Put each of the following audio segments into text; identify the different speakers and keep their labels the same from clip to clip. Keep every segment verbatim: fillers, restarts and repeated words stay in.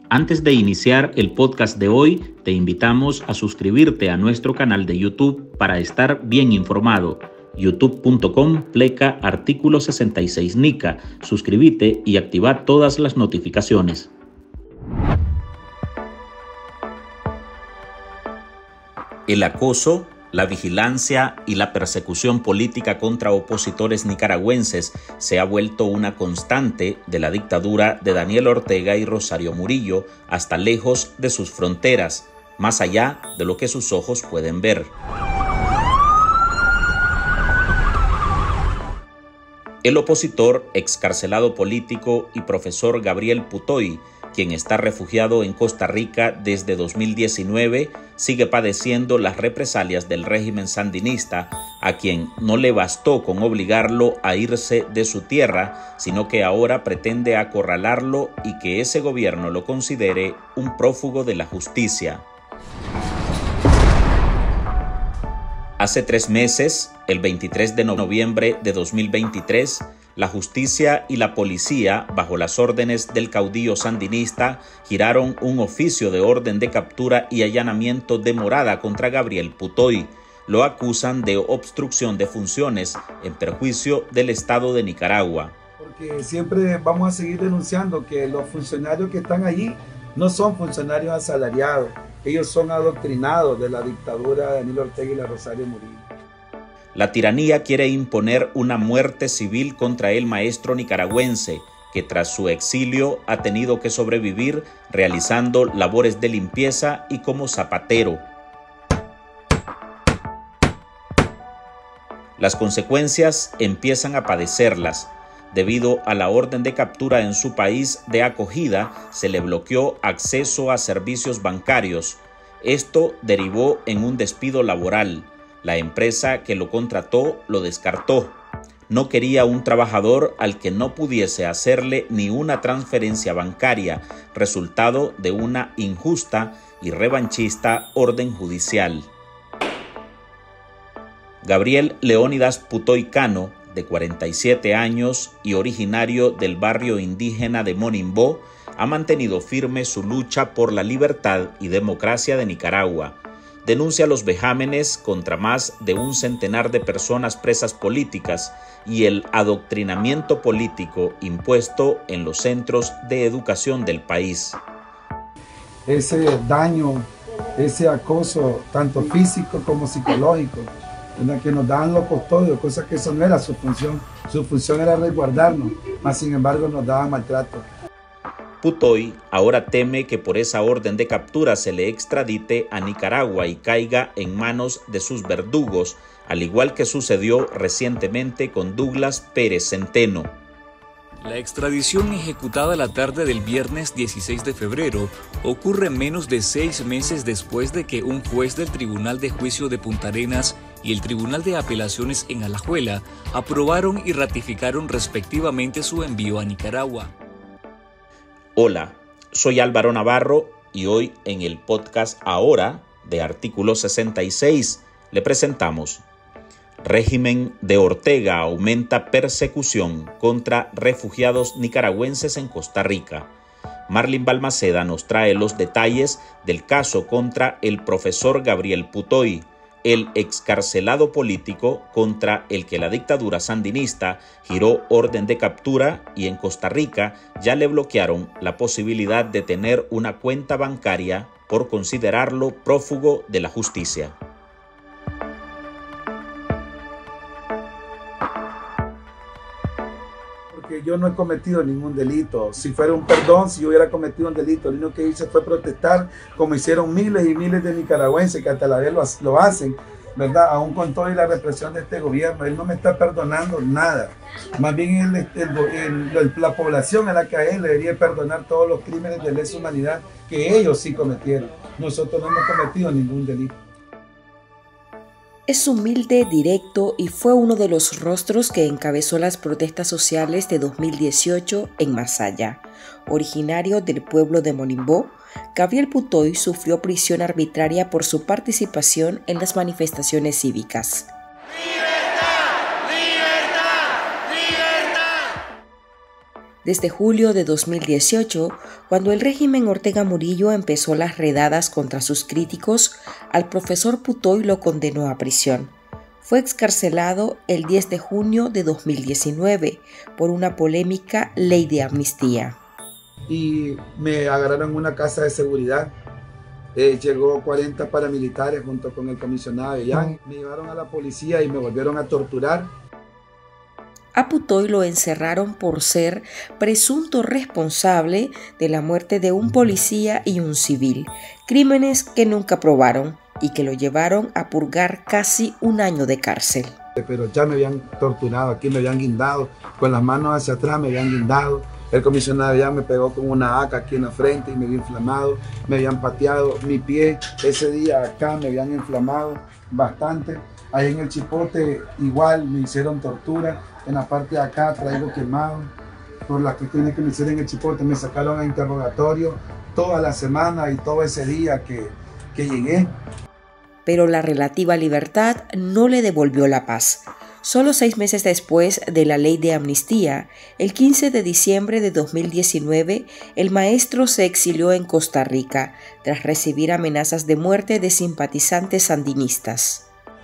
Speaker 1: Antes de iniciar el podcast de hoy, te invitamos a suscribirte a nuestro canal de YouTube para estar bien informado. youtube punto com pleca artículo sesenta y seis Nica. Suscríbete y activa todas las notificaciones. El acoso, la vigilancia y la persecución política contra opositores nicaragüenses se ha vuelto una constante de la dictadura de Daniel Ortega y Rosario Murillo hasta lejos de sus fronteras, más allá de lo que sus ojos pueden ver. El opositor, excarcelado político y profesor Gabriel Putoy, quien está refugiado en Costa Rica desde dos mil diecinueve, sigue padeciendo las represalias del régimen sandinista, a quien no le bastó con obligarlo a irse de su tierra, sino que ahora pretende acorralarlo y que ese gobierno lo considere un prófugo de la justicia. Hace tres meses, el veintitrés de noviembre de dos mil veintitrés, la justicia y la policía, bajo las órdenes del caudillo sandinista, giraron un oficio de orden de captura y allanamiento de morada contra Gabriel Putoy. Lo acusan de obstrucción de funciones en perjuicio del Estado de Nicaragua.
Speaker 2: Porque siempre vamos a seguir denunciando que los funcionarios que están allí no son funcionarios asalariados. Ellos son adoctrinados de la dictadura de Daniel Ortega y la Rosario Murillo.
Speaker 1: La tiranía quiere imponer una muerte civil contra el maestro nicaragüense, que tras su exilio ha tenido que sobrevivir realizando labores de limpieza y como zapatero. Las consecuencias empiezan a padecerlas. Debido a la orden de captura en su país de acogida, se le bloqueó acceso a servicios bancarios. Esto derivó en un despido laboral. La empresa que lo contrató lo descartó. No quería un trabajador al que no pudiese hacerle ni una transferencia bancaria, resultado de una injusta y revanchista orden judicial. Gabriel Leónidas Putoy Cano, de cuarenta y siete años y originario del barrio indígena de Monimbó, ha mantenido firme su lucha por la libertad y democracia de Nicaragua. Denuncia los vejámenes contra más de un centenar de personas presas políticas y el adoctrinamiento político impuesto en los centros de educación del país.
Speaker 2: Ese daño, ese acoso, tanto físico como psicológico, en la que nos daban los custodios, cosa que eso no era su función. Su función era resguardarnos, mas sin embargo nos daban maltrato.
Speaker 1: Putoy ahora teme que por esa orden de captura se le extradite a Nicaragua y caiga en manos de sus verdugos, al igual que sucedió recientemente con Douglas Pérez Centeno.
Speaker 3: La extradición ejecutada la tarde del viernes dieciséis de febrero ocurre menos de seis meses después de que un juez del Tribunal de Juicio de Punta Arenas y el Tribunal de Apelaciones en Alajuela aprobaron y ratificaron respectivamente su envío a Nicaragua.
Speaker 1: Hola, soy Álvaro Navarro y hoy en el podcast Ahora de Artículo sesenta y seis le presentamos: Régimen de Ortega aumenta persecución contra refugiados nicaragüenses en Costa Rica. Marlin Balmaceda nos trae los detalles del caso contra el profesor Gabriel Putoy, el excarcelado político contra el que la dictadura sandinista giró orden de captura, y en Costa Rica ya le bloquearon la posibilidad de tener una cuenta bancaria por considerarlo prófugo de la justicia.
Speaker 2: Porque yo no he cometido ningún delito. Si fuera un perdón, si yo hubiera cometido un delito, lo único que hice fue protestar, como hicieron miles y miles de nicaragüenses que hasta la vez lo, lo hacen, ¿verdad? Aún con toda la represión de este gobierno. Él no me está perdonando nada. Más bien el, el, el, el, la población a la que a él le debería perdonar todos los crímenes de lesa humanidad que ellos sí cometieron. Nosotros no hemos cometido ningún delito.
Speaker 4: Es humilde, directo y fue uno de los rostros que encabezó las protestas sociales de dos mil dieciocho en Masaya. Originario del pueblo de Monimbó, Gabriel Putoy sufrió prisión arbitraria por su participación en las manifestaciones cívicas. ¡Libertad! ¡Libertad! ¡Libertad! desde julio de dos mil dieciocho, cuando el régimen Ortega Murillo empezó las redadas contra sus críticos, al profesor Putoy lo condenó a prisión. Fue excarcelado el diez de junio de dos mil diecinueve por una polémica ley de amnistía.
Speaker 2: Y me agarraron en una casa de seguridad. Eh, llegó cuarenta paramilitares junto con el comisionado Avellán. Me llevaron a la policía y me volvieron a torturar.
Speaker 4: A Putoy lo encerraron por ser presunto responsable de la muerte de un policía y un civil, crímenes que nunca probaron y que lo llevaron a purgar casi un año de cárcel.
Speaker 2: Pero ya me habían torturado, aquí me habían guindado, con las manos hacia atrás me habían guindado. El comisionado ya me pegó con una haca aquí en la frente y me había inflamado, me habían pateado mi pie, ese día acá me habían inflamado bastante. Ahí en el Chipote igual me hicieron tortura, en la parte de acá traigo quemado. Por las cuestiones que me hicieron en el Chipote me sacaron a interrogatorio toda la semana y todo ese día que, que llegué.
Speaker 4: Pero la relativa libertad no le devolvió la paz. Solo seis meses después de la ley de amnistía, el quince de diciembre de dos mil diecinueve, el maestro se exilió en Costa Rica tras recibir amenazas de muerte de simpatizantes sandinistas.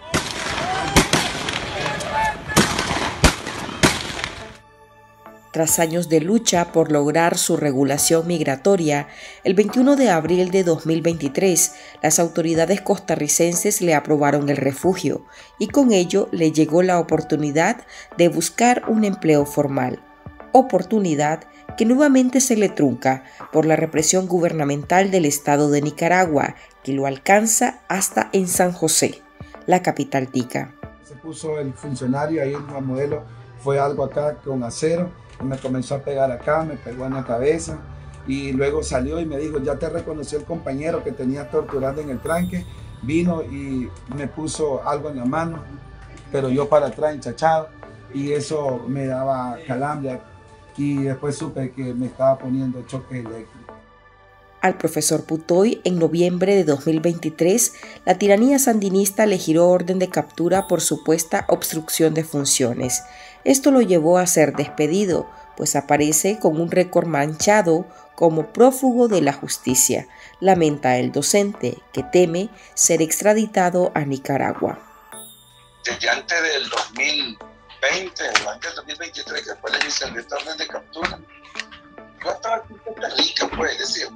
Speaker 4: Tras años de lucha por lograr su regulación migratoria, el veintiuno de abril de dos mil veintitrés, las autoridades costarricenses le aprobaron el refugio y con ello le llegó la oportunidad de buscar un empleo formal, oportunidad que nuevamente se le trunca por la represión gubernamental del Estado de Nicaragua, que lo alcanza hasta en San José, la capital tica.
Speaker 2: Se puso el funcionario ahí en la modelo, fue algo acá con acero. Me comenzó a pegar acá, me pegó en la cabeza y luego salió y me dijo, ya te reconoció el compañero que tenía torturando en el tranque, vino y me puso algo en la mano, pero yo para atrás hinchachado y eso me daba calambre y después supe que me estaba poniendo choque eléctrico.
Speaker 4: Al profesor Putoy, en noviembre de dos mil veintitrés, la tiranía sandinista le giró orden de captura por supuesta obstrucción de funciones. Esto lo llevó a ser despedido, pues aparece con un récord manchado como prófugo de la justicia, lamenta el docente, que teme ser extraditado a Nicaragua.
Speaker 5: Desde antes del dos mil veinte o antes del dos mil veintitrés, que fue la emisión de esta orden de captura, yo estaba aquí en Costa Rica, pues, es decir,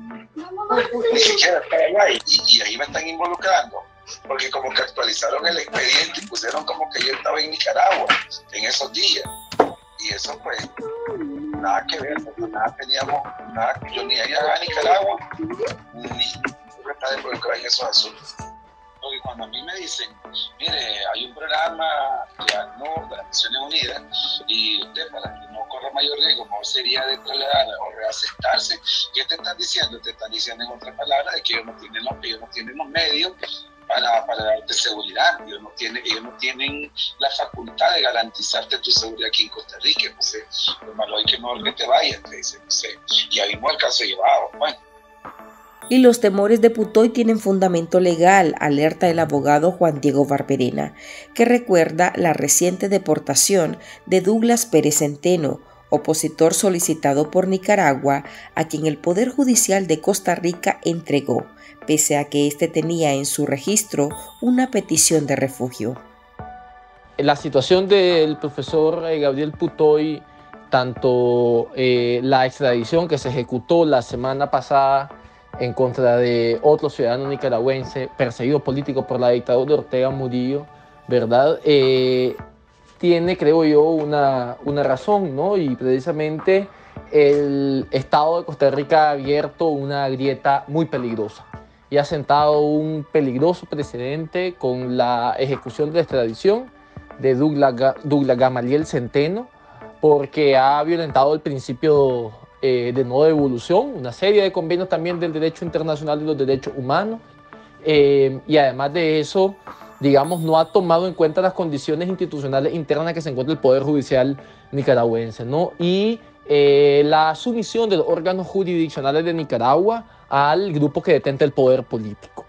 Speaker 5: ni siquiera estaba allá y, y ahí me están involucrando, porque como que actualizaron el expediente y pusieron como que yo estaba en Nicaragua en esos días, y eso pues, nada que ver, porque nada teníamos, nada, yo ni allá a Nicaragua, ni estaba involucrado en esos asuntos. Porque cuando a mí me dicen, mire, hay un programa de ACNUR, de las Naciones Unidas, y usted para que no corra mayor riesgo, mejor sería de trasladar o reasentarse, ¿qué te están diciendo? Te están diciendo en otras palabras de que ellos no tienen los, ellos no tienen los medios para, para darte seguridad, ellos no, tienen, ellos no tienen la facultad de garantizarte tu seguridad aquí en Costa Rica, entonces, lo malo es que mejor que te vayas, te dicen, no sé, y ahí mismo el caso llevado, bueno.
Speaker 4: Y los temores de Putoy tienen fundamento legal, alerta el abogado Juan Diego Barberena, que recuerda la reciente deportación de Douglas Pérez Centeno, opositor solicitado por Nicaragua, a quien el Poder Judicial de Costa Rica entregó, pese a que éste tenía en su registro una petición de refugio.
Speaker 6: La situación del profesor Gabriel Putoy, tanto eh, la extradición que se ejecutó la semana pasada en contra de otro ciudadano nicaragüense perseguido político por la dictadura de Ortega Murillo, ¿verdad? Eh, tiene, creo yo, una, una razón, ¿no? Y precisamente el Estado de Costa Rica ha abierto una grieta muy peligrosa y ha sentado un peligroso precedente con la ejecución de la extradición de Douglas, Douglas Gamaliel Centeno, porque ha violentado el principio Eh, de no devolución, una serie de convenios también del derecho internacional y los derechos humanos, eh, y además de eso, digamos, no ha tomado en cuenta las condiciones institucionales internas que se encuentra el Poder Judicial nicaragüense, ¿no? Y eh, la sumisión de los órganos jurisdiccionales de Nicaragua al grupo que detenta el poder político.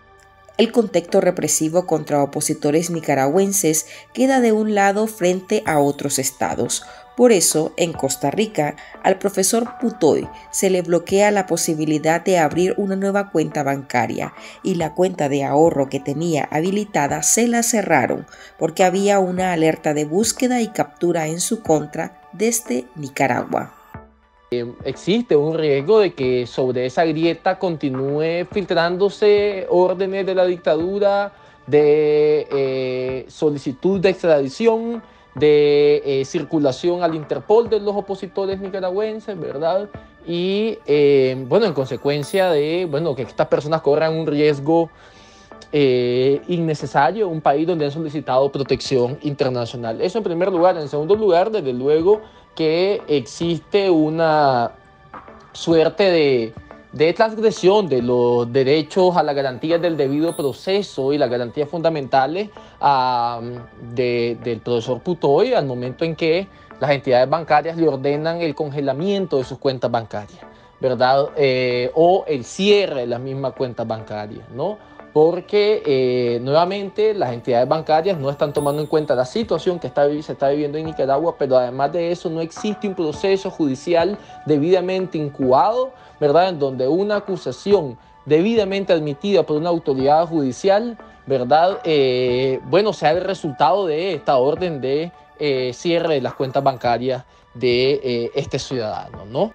Speaker 4: El contexto represivo contra opositores nicaragüenses queda de un lado frente a otros estados. Por eso, en Costa Rica, al profesor Putoy se le bloquea la posibilidad de abrir una nueva cuenta bancaria y la cuenta de ahorro que tenía habilitada se la cerraron porque había una alerta de búsqueda y captura en su contra desde Nicaragua.
Speaker 6: Existe un riesgo de que sobre esa grieta continúe filtrándose órdenes de la dictadura, de eh, solicitud de extradición, de eh, circulación al Interpol de los opositores nicaragüenses, ¿verdad? Y eh, bueno, en consecuencia de bueno, que estas personas corran un riesgo eh, innecesario en un país donde han solicitado protección internacional. Eso en primer lugar. En segundo lugar, desde luego que existe una suerte de, de transgresión de los derechos a las garantías del debido proceso y las garantías fundamentales uh, de, del profesor Putoy al momento en que las entidades bancarias le ordenan el congelamiento de sus cuentas bancarias, ¿verdad? Eh, o el cierre de las mismas cuentas bancarias, ¿no? Porque eh, nuevamente las entidades bancarias no están tomando en cuenta la situación que está, se está viviendo en Nicaragua, pero además de eso no existe un proceso judicial debidamente incubado, ¿verdad? En donde una acusación debidamente admitida por una autoridad judicial, ¿verdad? Eh, bueno, sea el resultado de esta orden de eh, cierre de las cuentas bancarias de eh, este ciudadano, ¿no?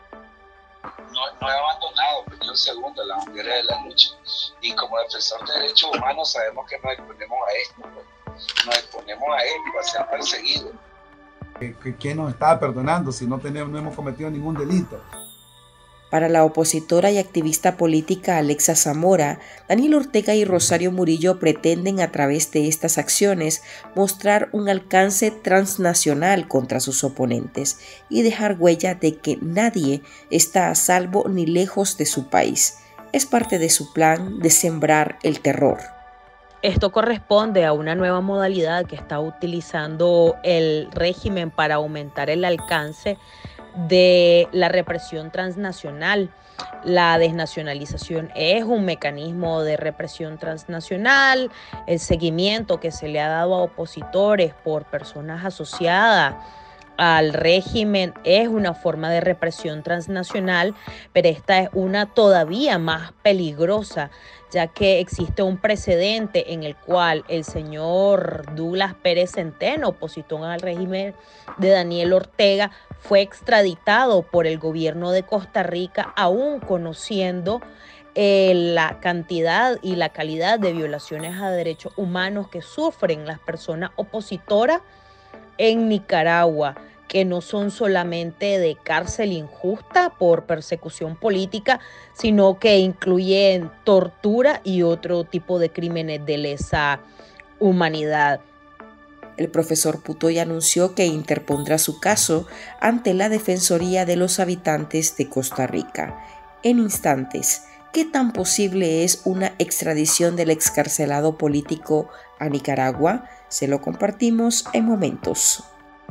Speaker 5: No, no he abandonado, pues yo segundo la bandera de la lucha, y como defensor de derechos humanos sabemos que nos exponemos a esto, pues. nos exponemos a esto, a ser perseguidos.
Speaker 2: ¿Quién nos estaba perdonando si no, tenemos, no hemos cometido ningún delito?
Speaker 4: Para la opositora y activista política Alexa Zamora, Daniel Ortega y Rosario Murillo pretenden a través de estas acciones mostrar un alcance transnacional contra sus oponentes y dejar huella de que nadie está a salvo ni lejos de su país. Es parte de su plan de sembrar el terror.
Speaker 7: Esto corresponde a una nueva modalidad que está utilizando el régimen para aumentar el alcance de la represión transnacional. La desnacionalización es un mecanismo de represión transnacional. El seguimiento que se le ha dado a opositores por personas asociadas al régimen es una forma de represión transnacional, pero esta es una todavía más peligrosa, ya que existe un precedente en el cual el señor Douglas Pérez Centeno, opositor al régimen de Daniel Ortega, fue extraditado por el gobierno de Costa Rica, aún conociendo eh, la cantidad y la calidad de violaciones a derechos humanos que sufren las personas opositoras en Nicaragua, que no son solamente de cárcel injusta por persecución política, sino que incluyen tortura y otro tipo de crímenes de lesa humanidad.
Speaker 4: El profesor Putoy anunció que interpondrá su caso ante la Defensoría de los Habitantes de Costa Rica. En instantes, ¿qué tan posible es una extradición del excarcelado político a Nicaragua? Se lo compartimos en momentos.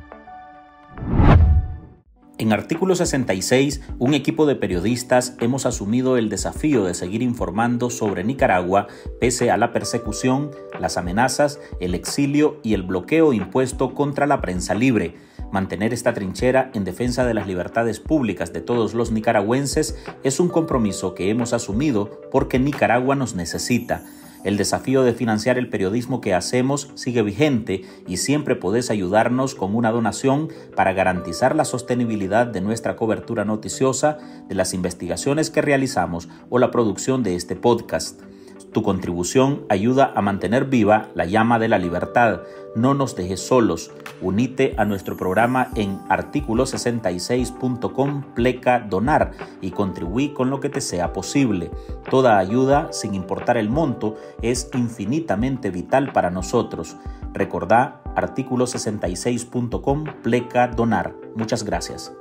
Speaker 1: En Artículo sesenta y seis, un equipo de periodistas hemos asumido el desafío de seguir informando sobre Nicaragua pese a la persecución, las amenazas, el exilio y el bloqueo impuesto contra la prensa libre. Mantener esta trinchera en defensa de las libertades públicas de todos los nicaragüenses es un compromiso que hemos asumido porque Nicaragua nos necesita. El desafío de financiar el periodismo que hacemos sigue vigente y siempre podés ayudarnos con una donación para garantizar la sostenibilidad de nuestra cobertura noticiosa, de las investigaciones que realizamos o la producción de este podcast. Tu contribución ayuda a mantener viva la llama de la libertad. No nos dejes solos. Unite a nuestro programa en artículo sesenta y seis punto com pleca donar y contribuí con lo que te sea posible. Toda ayuda, sin importar el monto, es infinitamente vital para nosotros. Recordá artículo sesenta y seis punto com pleca donar. Muchas gracias.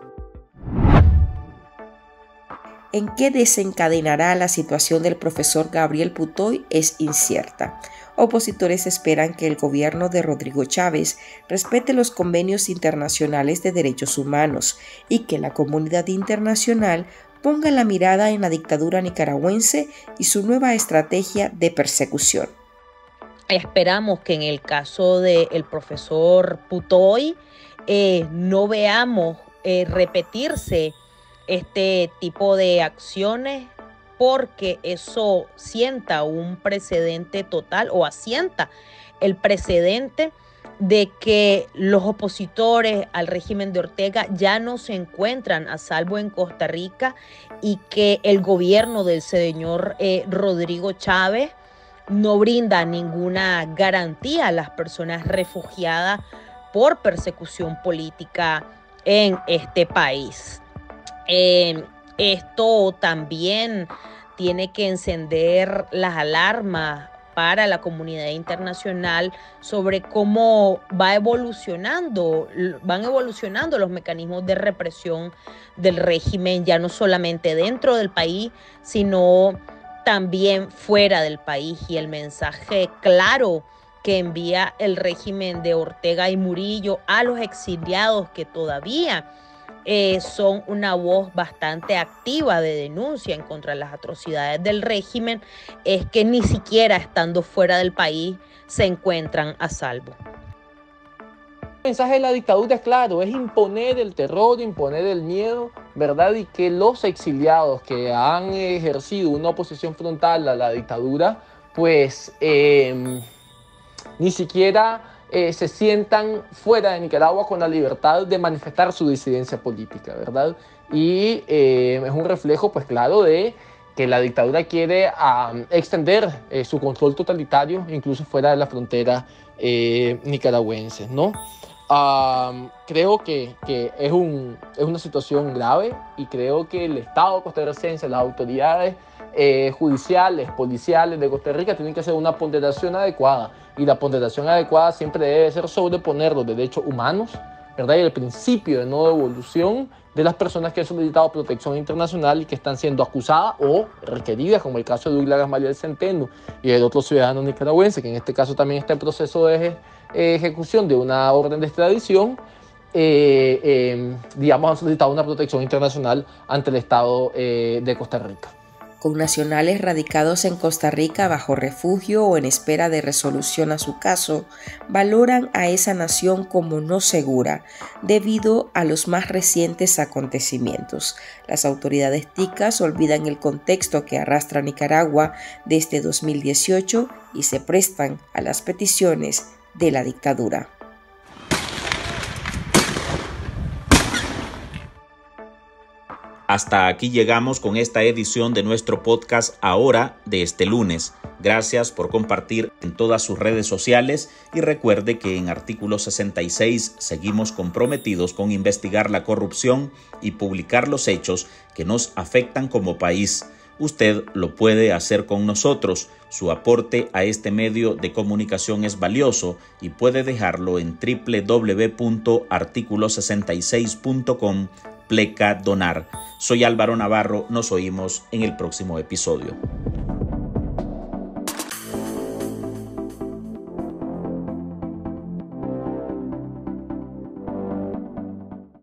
Speaker 4: En qué desencadenará la situación del profesor Gabriel Putoy es incierta. Opositores esperan que el gobierno de Rodrigo Chávez respete los convenios internacionales de derechos humanos y que la comunidad internacional ponga la mirada en la dictadura nicaragüense y su nueva estrategia de persecución.
Speaker 7: Esperamos que en el caso del profesor Putoy eh, no veamos eh, repetirse este tipo de acciones, porque eso sienta un precedente total o asienta el precedente de que los opositores al régimen de Ortega ya no se encuentran a salvo en Costa Rica y que el gobierno del señor eh, Rodrigo Chávez no brinda ninguna garantía a las personas refugiadas por persecución política en este país. Eh, esto también tiene que encender las alarmas para la comunidad internacional sobre cómo va evolucionando, van evolucionando los mecanismos de represión del régimen, ya no solamente dentro del país, sino también fuera del país. Y el mensaje claro que envía el régimen de Ortega y Murillo a los exiliados que todavía Eh, son una voz bastante activa de denuncia en contra de las atrocidades del régimen, es que ni siquiera estando fuera del país se encuentran a salvo.
Speaker 6: El mensaje de la dictadura es claro, es imponer el terror, imponer el miedo, ¿verdad? Y que los exiliados que han ejercido una oposición frontal a la dictadura, pues eh, ni siquiera Eh, se sientan fuera de Nicaragua con la libertad de manifestar su disidencia política, ¿verdad? Y eh, es un reflejo, pues claro, de que la dictadura quiere um, extender eh, su control totalitario incluso fuera de la frontera eh, nicaragüense, ¿no? Um, creo que, que es, un, es una situación grave y creo que el Estado costarricense, las autoridades eh, judiciales, policiales de Costa Rica tienen que hacer una ponderación adecuada, y la ponderación adecuada siempre debe ser sobreponer los derechos humanos, ¿verdad? Y el principio de no devolución de las personas que han solicitado protección internacional y que están siendo acusadas o requeridas, como el caso de Douglas Gamaliel Centeno y el otro ciudadano nicaragüense, que en este caso también está en proceso de eh, ejecución de una orden de extradición, eh, eh, digamos, han solicitado una protección internacional ante el Estado eh, de Costa Rica.
Speaker 4: Con nacionales radicados en Costa Rica bajo refugio o en espera de resolución a su caso, valoran a esa nación como no segura debido a los más recientes acontecimientos. Las autoridades ticas olvidan el contexto que arrastra Nicaragua desde dos mil dieciocho y se prestan a las peticiones de la dictadura.
Speaker 1: Hasta aquí llegamos con esta edición de nuestro podcast Ahora de este lunes. Gracias por compartir en todas sus redes sociales y recuerde que en Artículo sesenta y seis seguimos comprometidos con investigar la corrupción y publicar los hechos que nos afectan como país. Usted lo puede hacer con nosotros. Su aporte a este medio de comunicación es valioso y puede dejarlo en doble u doble u doble u punto artículo sesenta y seis punto com pleca donar. Soy Álvaro Navarro, nos oímos en el próximo episodio.